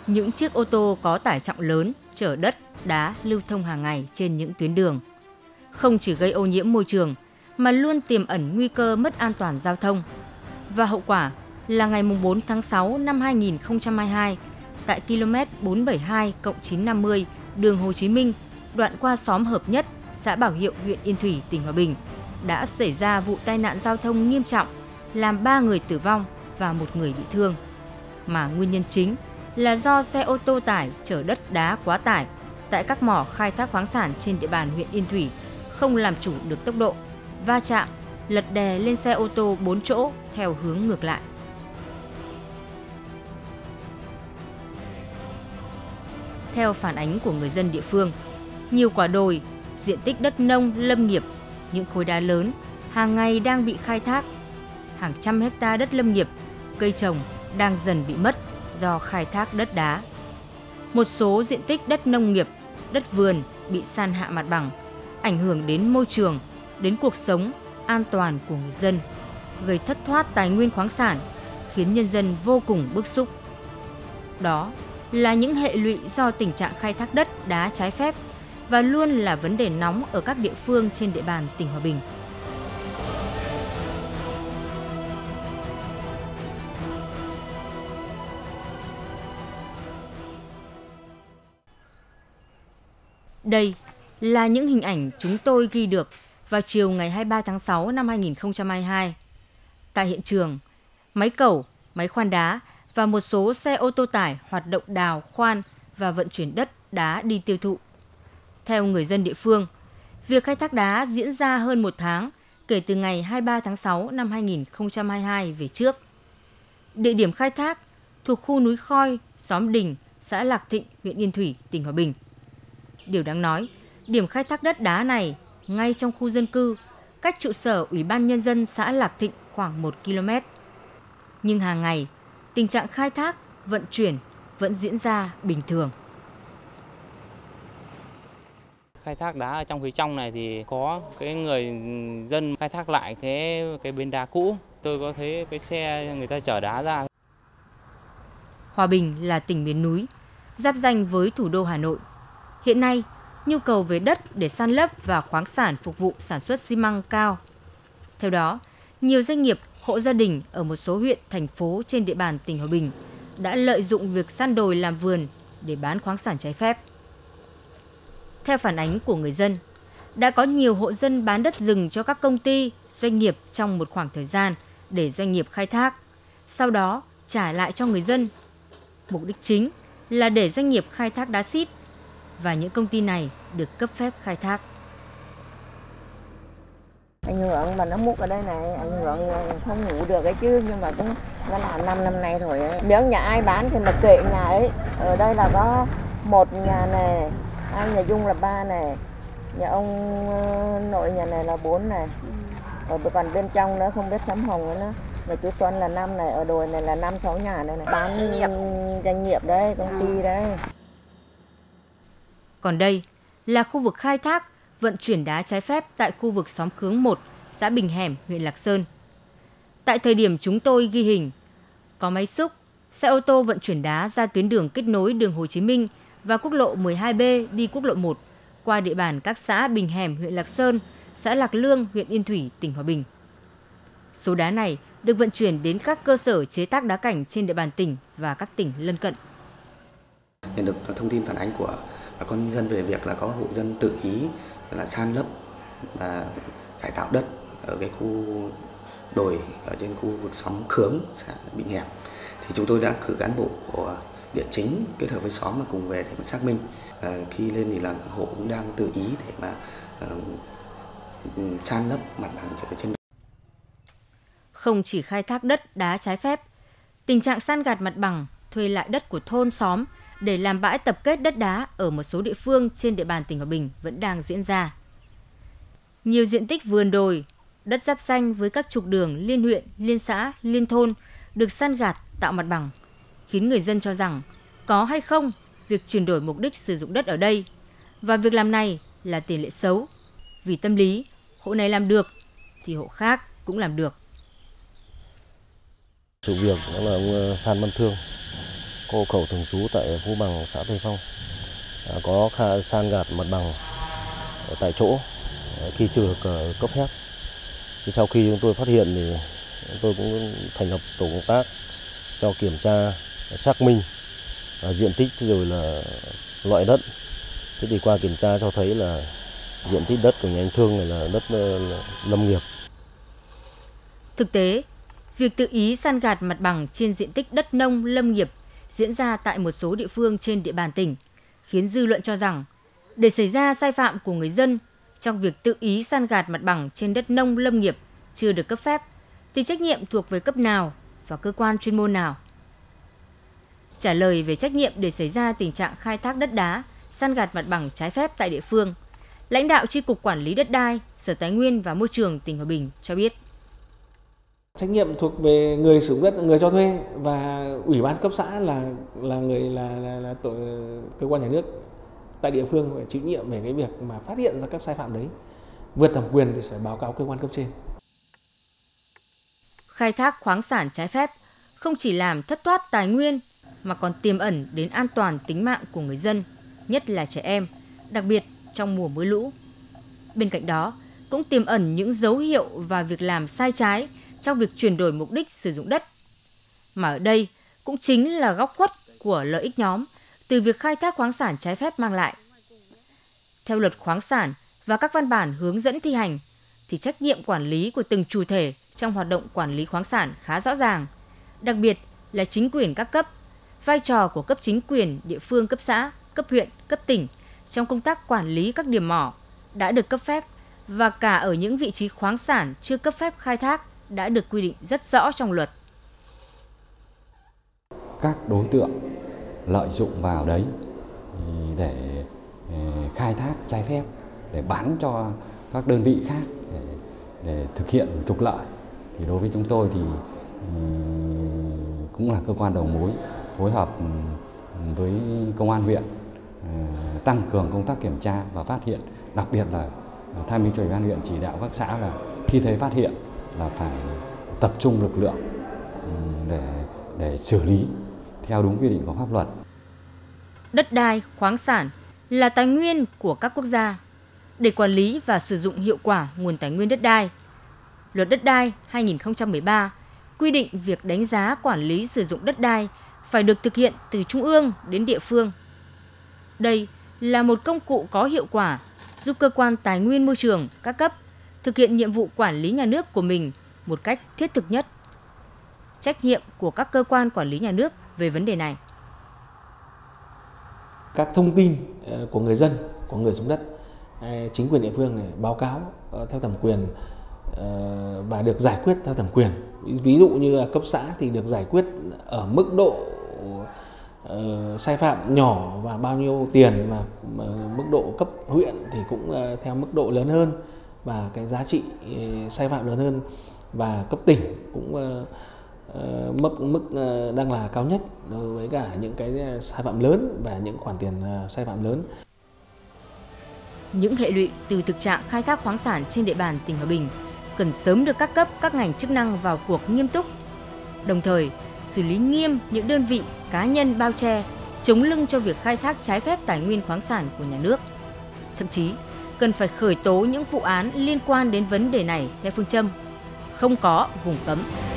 Những chiếc ô tô có tải trọng lớn chở đất, đá lưu thông hàng ngày trên những tuyến đường. Không chỉ gây ô nhiễm môi trường mà luôn tiềm ẩn nguy cơ mất an toàn giao thông. Và hậu quả là ngày 4 tháng 6 năm 2022, tại km 472+950 đường Hồ Chí Minh, đoạn qua xóm Hợp Nhất, xã Bảo Hiệu, huyện Yên Thủy, tỉnh Hòa Bình, đã xảy ra vụ tai nạn giao thông nghiêm trọng, làm 3 người tử vong và 1 người bị thương. Mà nguyên nhân chính là do xe ô tô tải chở đất đá quá tải tại các mỏ khai thác khoáng sản trên địa bàn huyện Yên Thủy không làm chủ được tốc độ, va chạm, lật đè lên xe ô tô 4 chỗ theo hướng ngược lại. Theo phản ánh của người dân địa phương, nhiều quả đồi, diện tích đất nông lâm nghiệp, những khối đá lớn hàng ngày đang bị khai thác. Hàng trăm hecta đất lâm nghiệp, cây trồng đang dần bị mất do khai thác đất đá. Một số diện tích đất nông nghiệp, đất vườn bị san hạ mặt bằng, ảnh hưởng đến môi trường, đến cuộc sống, an toàn của người dân, gây thất thoát tài nguyên khoáng sản, khiến nhân dân vô cùng bức xúc. Đó là những hệ lụy do tình trạng khai thác đất đá trái phép và luôn là vấn đề nóng ở các địa phương trên địa bàn tỉnh Hòa Bình. Đây là những hình ảnh chúng tôi ghi được vào chiều ngày 23 tháng 6 năm 2022. Tại hiện trường, máy cẩu, máy khoan đá và một số xe ô tô tải hoạt động đào, khoan và vận chuyển đất đá đi tiêu thụ. Theo người dân địa phương, việc khai thác đá diễn ra hơn 1 tháng kể từ ngày 23 tháng 6 năm 2022 về trước. Địa điểm khai thác thuộc khu núi Khoi, xóm Đình, xã Lạc Thịnh, huyện Yên Thủy, tỉnh Hòa Bình. Điều đáng nói, điểm khai thác đất đá này ngay trong khu dân cư, cách trụ sở Ủy ban Nhân dân xã Lạc Thịnh khoảng 1 km. Nhưng hàng ngày, tình trạng khai thác, vận chuyển vẫn diễn ra bình thường. Khai thác đá ở trong phía trong này thì có cái người dân khai thác lại cái bến đá cũ. Tôi có thấy cái xe người ta chở đá ra. Hòa Bình là tỉnh miền núi, giáp ranh với thủ đô Hà Nội. Hiện nay, nhu cầu về đất để san lấp và khoáng sản phục vụ sản xuất xi măng cao. Theo đó, nhiều doanh nghiệp, hộ gia đình ở một số huyện, thành phố trên địa bàn tỉnh Hòa Bình đã lợi dụng việc san đồi làm vườn để bán khoáng sản trái phép. Theo phản ánh của người dân, đã có nhiều hộ dân bán đất rừng cho các công ty, doanh nghiệp trong một khoảng thời gian để doanh nghiệp khai thác, sau đó trả lại cho người dân. Mục đích chính là để doanh nghiệp khai thác đá xít và những công ty này được cấp phép khai thác. Ảnh hưởng mà nó múc ở đây này, ảnh hưởng không ngủ được ấy chứ, nhưng mà cũng nó là 5 năm nay rồi ấy. Nếu nhà ai bán thì mà kệ nhà ấy. Ở đây là có 1 nhà này, 2 nhà Dung là 3 này, nhà ông nội nhà này là 4 này. Ở còn bên trong nữa không biết Sấm Hồng nữa. Và chú Tuấn là 5 này, ở đồi này là 5-6 nhà đây này. Bán doanh nghiệp đấy, công ty đấy. Còn đây là khu vực khai thác, vận chuyển đá trái phép tại khu vực xóm Khướng 1, xã Bình Hẻm, huyện Lạc Sơn. Tại thời điểm chúng tôi ghi hình, có máy xúc, xe ô tô vận chuyển đá ra tuyến đường kết nối đường Hồ Chí Minh và quốc lộ 12B đi quốc lộ 1 qua địa bàn các xã Bình Hẻm, huyện Lạc Sơn, xã Lạc Lương, huyện Yên Thủy, tỉnh Hòa Bình. Số đá này được vận chuyển đến các cơ sở chế tác đá cảnh trên địa bàn tỉnh và các tỉnh lân cận. Nhận được thông tin phản ánh của bà con nhân dân về việc là có hộ dân tự ý là san lấp và cải tạo đất ở cái khu đồi ở trên khu vực xóm Khướng, xã Bình Hẻm, thì chúng tôi đã cử cán bộ của địa chính kết hợp với xóm mà cùng về để mà xác minh. Khi lên thì là hộ cũng đang tự ý để mà san lấp mặt bằng ở trên. Không chỉ khai thác đất đá trái phép, tình trạng san gạt mặt bằng, thuê lại đất của thôn xóm để làm bãi tập kết đất đá ở một số địa phương trên địa bàn tỉnh Hòa Bình vẫn đang diễn ra. Nhiều diện tích vườn đồi, đất giáp ranh với các trục đường liên huyện, liên xã, liên thôn được san gạt tạo mặt bằng, khiến người dân cho rằng có hay không việc chuyển đổi mục đích sử dụng đất ở đây. Và việc làm này là tiền lệ xấu, vì tâm lý hộ này làm được thì hộ khác cũng làm được. Sự việc đó là ông Phan Văn Thương hộ khẩu thường trú tại Phú Bằng, xã Tây Phong, có san gạt mặt bằng tại chỗ khi chưa được cấp phép. Thì sau khi chúng tôi phát hiện thì chúng tôi cũng thành lập tổ công tác cho kiểm tra, xác minh diện tích rồi là loại đất. Thế thì qua kiểm tra cho thấy là diện tích đất của nhà anh Thương này là đất lâm nghiệp. Thực tế, việc tự ý san gạt mặt bằng trên diện tích đất nông lâm nghiệp diễn ra tại một số địa phương trên địa bàn tỉnh, khiến dư luận cho rằng để xảy ra sai phạm của người dân trong việc tự ý san gạt mặt bằng trên đất nông lâm nghiệp chưa được cấp phép, thì trách nhiệm thuộc về cấp nào và cơ quan chuyên môn nào? Trả lời về trách nhiệm để xảy ra tình trạng khai thác đất đá, san gạt mặt bằng trái phép tại địa phương, lãnh đạo Chi cục Quản lý Đất đai, Sở Tài nguyên và Môi trường tỉnh Hòa Bình cho biết. Trách nhiệm thuộc về người sử dụng đất, người cho thuê, và ủy ban cấp xã là cơ quan nhà nước tại địa phương phải chịu trách nhiệm về cái việc mà phát hiện ra các sai phạm đấy. Vượt thẩm quyền thì phải báo cáo cơ quan cấp trên. Khai thác khoáng sản trái phép không chỉ làm thất thoát tài nguyên mà còn tiềm ẩn đến an toàn tính mạng của người dân, nhất là trẻ em, đặc biệt trong mùa mưa lũ. Bên cạnh đó, cũng tiềm ẩn những dấu hiệu và việc làm sai trái trong việc chuyển đổi mục đích sử dụng đất. Mà ở đây cũng chính là góc khuất của lợi ích nhóm từ việc khai thác khoáng sản trái phép mang lại. Theo luật khoáng sản và các văn bản hướng dẫn thi hành, thì trách nhiệm quản lý của từng chủ thể trong hoạt động quản lý khoáng sản khá rõ ràng, đặc biệt là chính quyền các cấp, vai trò của cấp chính quyền địa phương cấp xã, cấp huyện, cấp tỉnh trong công tác quản lý các điểm mỏ đã được cấp phép và cả ở những vị trí khoáng sản chưa cấp phép khai thác đã được quy định rất rõ trong luật. Các đối tượng lợi dụng vào đấy để khai thác trái phép, để bán cho các đơn vị khác để thực hiện trục lợi. Thì đối với chúng tôi thì cũng là cơ quan đầu mối, phối hợp với công an huyện tăng cường công tác kiểm tra và phát hiện, đặc biệt là tham mưu cho Ủy ban huyện chỉ đạo các xã là khi thấy phát hiện là phải tập trung lực lượng để xử lý theo đúng quy định của pháp luật. Đất đai, khoáng sản là tài nguyên của các quốc gia. Để quản lý và sử dụng hiệu quả nguồn tài nguyên đất đai, Luật Đất đai 2013 quy định việc đánh giá quản lý sử dụng đất đai phải được thực hiện từ trung ương đến địa phương. Đây là một công cụ có hiệu quả giúp cơ quan tài nguyên môi trường các cấp thực hiện nhiệm vụ quản lý nhà nước của mình một cách thiết thực nhất. Trách nhiệm của các cơ quan quản lý nhà nước về vấn đề này. Các thông tin của người dân, của người sử dụng đất, chính quyền địa phương này báo cáo theo thẩm quyền và được giải quyết theo thẩm quyền. Ví dụ như là cấp xã thì được giải quyết ở mức độ sai phạm nhỏ và bao nhiêu tiền, mà mức độ cấp huyện thì cũng theo mức độ lớn hơn và cái giá trị sai phạm lớn hơn, và cấp tỉnh cũng mức đang là cao nhất đối với cả những cái sai phạm lớn và những khoản tiền sai phạm lớn. Những hệ lụy từ thực trạng khai thác khoáng sản trên địa bàn tỉnh Hòa Bình cần sớm được các cấp, các ngành chức năng vào cuộc nghiêm túc, đồng thời xử lý nghiêm những đơn vị, cá nhân bao che, chống lưng cho việc khai thác trái phép tài nguyên khoáng sản của nhà nước. Thậm chí, cần phải khởi tố những vụ án liên quan đến vấn đề này theo phương châm không có vùng cấm.